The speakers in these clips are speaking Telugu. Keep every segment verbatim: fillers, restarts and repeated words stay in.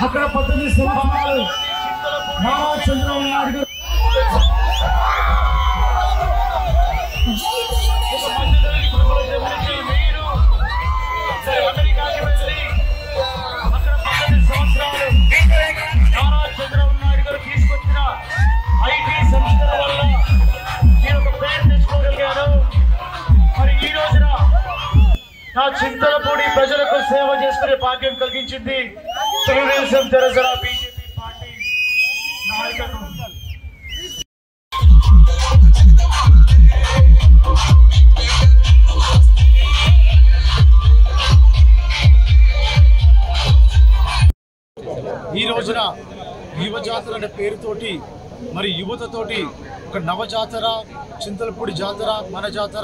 అక్కడ పద్దెనిమిది సంవత్సరాలు నారా చంద్రబాబు నాయుడు గారు తీసుకొచ్చిన ఐటీ సంస్థల వల్ల నేను ఒక పేరు తెచ్చుకోగలిగాను. మరి ఈ రోజున నా చింతలపూడి ప్రజలకు సేవ చేసుకునే భాగ్యం కలిగించింది తెలుగుదేశం జనసేన బీజేపీ పార్టీ నాయకత్వం. ఈ రోజున యువ జాతర అనే పేరుతోటి మరి యువతతోటి ఒక నవ జాతర, చింతలపూడి జాతర, మన జాతర,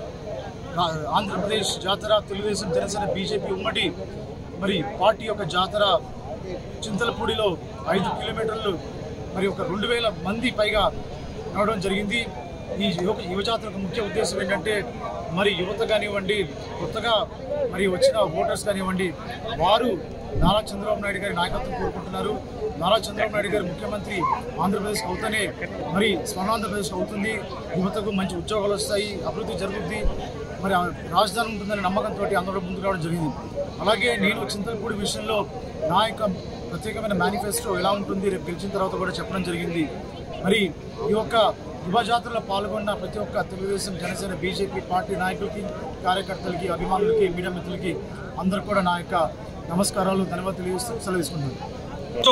ఆంధ్రప్రదేశ్ జాతర, తెలుగుదేశం జనసేన బీజేపీ ఉమ్మడి మరి పార్టీ యొక్క జాతర చింతలపూడిలో ఐదు కిలోమీటర్లు మరి ఒక రెండు వేల మంది పైగా రావడం జరిగింది. ఈ యువ యువ జాతరకు ముఖ్య ఉద్దేశం ఏంటంటే మరి యువత కానివ్వండి, కొత్తగా మరి వచ్చిన ఓటర్స్ కానివ్వండి, వారు నారా చంద్రబాబు నాయుడు గారి నాయకత్వం కోరుకుంటున్నారు. నారా చంద్రబాబు నాయుడు గారు ముఖ్యమంత్రి ఆంధ్రప్రదేశ్కి అవుతూనే మరి స్వర్ణాంధ్రప్రదేశ్ అవుతుంది, యువతకు మంచి ఉద్యోగాలు వస్తాయి, అభివృద్ధి జరుగుతుంది, మరి రాజధాని ఉంటుందనే నమ్మకంతో అందరూ ముందుకు రావడం జరిగింది. అలాగే నేను చింతలపూడి విషయంలో నా యొక్క ప్రత్యేకమైన మేనిఫెస్టో ఎలా ఉంటుంది రేపు గెలిచిన తర్వాత కూడా చెప్పడం జరిగింది. మరి ఈ యొక్క యువ జాతరలో పాల్గొన్న ప్రతి ఒక్క తెలుగుదేశం జనసేన బీజేపీ పార్టీ నాయకులకి, కార్యకర్తలకి, అభిమానులకి, మీడియా మిత్రులకి అందరూ కూడా నా యొక్క నమస్కారాలు, ధన్యవాదాలు తెలియజేస్తూ సెలవు తీసుకుంటున్నాను.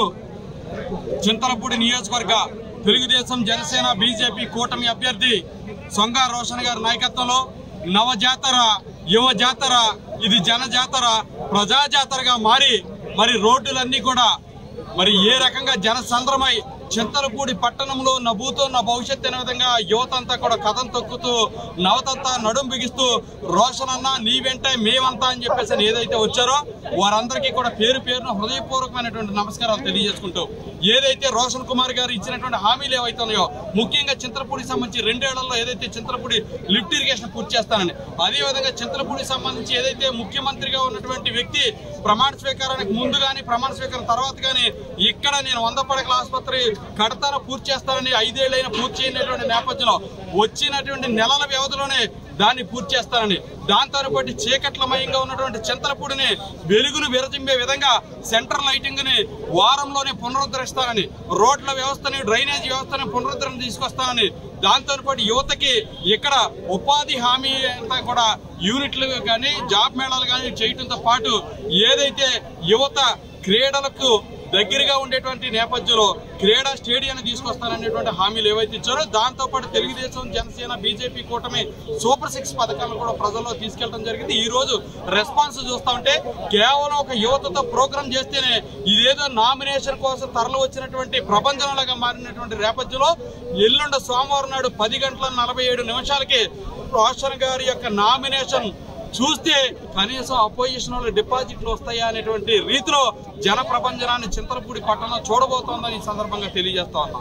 చింతలపూడి నియోజకవర్గ తెలుగుదేశం జనసేన బీజేపీ కూటమి అభ్యర్థి సొంగ రోషన్ గారి నాయకత్వంలో నవ జాతర, యువ జాతర, ఇది జన జాతర, ప్రజా జాతరగా మారి మరి రోడ్డులన్నీ కూడా మరి ఏ రకంగా జనసంద్రమై చింతలపూడి పట్టణంలో నవ్వుతున్న భవిష్యత్తు అనే విధంగా యువతంతా కూడా కథం తొక్కుతూ నవతంతా నడుం బిగిస్తూ రోషన్ అన్న నీ వెంట మేమంతా అని చెప్పేసి ఏదైతే వచ్చారో వారందరికీ కూడా పేరు పేరున హృదయపూర్వకమైనటువంటి నమస్కారాలు తెలియజేసుకుంటూ ఏదైతే రోషన్ కుమార్ గారు ఇచ్చినటువంటి హామీలు ఏవైతే ఉన్నాయో ముఖ్యంగా చింతలపూడికి సంబంధించి రెండేళ్లలో ఏదైతే చింతలపూడి లిఫ్ట్ ఇరిగేషన్ పూర్తి చేస్తానని, అదేవిధంగా చింతలపూడికి సంబంధించి ఏదైతే ముఖ్యమంత్రిగా ఉన్నటువంటి వ్యక్తి ప్రమాణ స్వీకారానికి ముందు కానీ ప్రమాణ స్వీకారం తర్వాత కానీ ఇక్కడ నేను వంద పడకల ఆసుపత్రి కడతాను పూర్తి చేస్తానని ఐదేళ్లైనా పూర్తి చేయనటువంటి నేపథ్యంలో వచ్చినటువంటి నెలల వ్యవధిలోనే దాన్ని పూర్తి చేస్తానని, దాంతో పాటు చీకట్లమయంగా ఉన్నటువంటి చింతలపూడిని వెలుగును విరజింపే విధంగా సెంట్రల్ లైటింగ్ ని వారంలోనే పునరుద్ధరిస్తానని, రోడ్ల వ్యవస్థని, డ్రైనేజ్ వ్యవస్థని పునరుద్ధరణ తీసుకొస్తానని, దాంతో పాటు యువతకి ఇక్కడ ఉపాధి హామీ అంతా కూడా యూనిట్లు కానీ జాబ్ మేళాలు కానీ చేయడంతో పాటు ఏదైతే యువత క్రీడలకు దగ్గరగా ఉండేటువంటి నేపథ్యంలో క్రీడా స్టేడియాన్ని తీసుకొస్తాననేటువంటి హామీలు ఏవైతే ఇచ్చారో దాంతో పాటు తెలుగుదేశం జనసేన బీజేపీ కూటమి సూపర్ సిక్స్ పథకాలను కూడా ప్రజల్లో తీసుకెళ్లడం జరిగింది. ఈ రోజు రెస్పాన్స్ చూస్తా ఉంటే కేవలం ఒక యువతతో ప్రోగ్రాం చేస్తేనే ఇదేదో నామినేషన్ కోసం తరలి వచ్చినటువంటి ప్రపంచంలాగా మారినటువంటి నేపథ్యంలో ఎల్లుండ సోమవారం నాడు పది గంటల నలభై ఏడు నిమిషాలకి రోషన్ గారి యొక్క నామినేషన్ చూస్తే కనీసం అపోజిషన్ వాళ్ళు డిపాజిట్లు వస్తాయా అనేటువంటి రీతిలో జన ప్రపంచనాన్ని చింతలపూడి పట్టణం చూడబోతోందని ఈ సందర్భంగా తెలియజేస్తా ఉన్నా.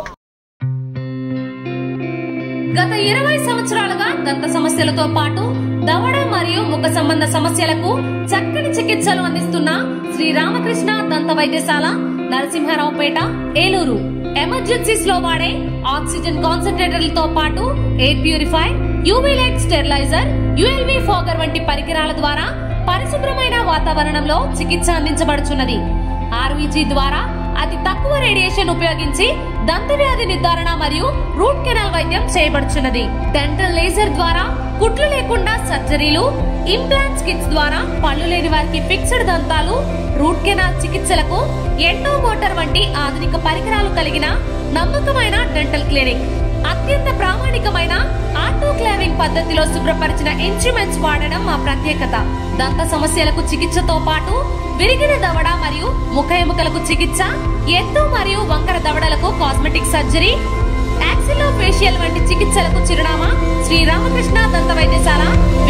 గత ఇరవై సంవత్సరాలుగా దంత సమస్యలతో పాటు దవడ మరియు ముఖ సంబంధ సమస్యలకు చక్కని చికిత్సలు అందిస్తున్న శ్రీ రామకృష్ణ దంత వైద్యశాల, నరసింహారావుపేట, ఏలూరు. ఎమర్జెన్సీస్ లో వాడే ఆక్సిజన్ కాన్సంట్రేటర్లతో పాటు air purify, UV light steriliser, ULV fogger వంటి పరికరాల ద్వారా పరిశుభ్రమైన వాతావరణంలో చికిత్స అందించబడుచున్నది. ఆర్వీజీ ద్వారా అతి తక్కువ రేడియేషన్ ఉపయోగించి దంత వ్యాధి నిర్ధారణ మరియు రూట్ కెనాల్ వైద్యం చేయబడుచున్నది. డెంటల్ లేజర్ ద్వారా కుట్లు లేకుండా సర్జరీలు, ఇంప్లాంట్స్ కిట్స్ ద్వారా పళ్ళు లేని వారికి ఫిక్స్డ్ దంతాలు, రూట్ కెనాల్ చికిత్సలకు ఎండో మోటార్ వంటి ఆధునిక పరికరాలు కలిగిన నమ్మకమైన డెంటల్ క్లినిక్. అత్యంత ప్రామాణికమైన ఆటోక్లావింగ్ పద్ధతిలో శుభ్రపరిచిన ఇన్స్ట్రుమెంట్స్ వాడడం మా ప్రత్యేకత. దంత సమస్యలకు చికిత్సతో పాటు విరిగిన దవడ మరియు ముఖ ఎముకలకు చికిత్స, ఎత్తు మరియు వంకర దవడలకు కాస్మెటిక్ సర్జరీ, యాక్సిలో ఫేషియల్ వంటి చికిత్సలకు చిరునామా శ్రీ రామకృష్ణ దంత వైద్యశాల,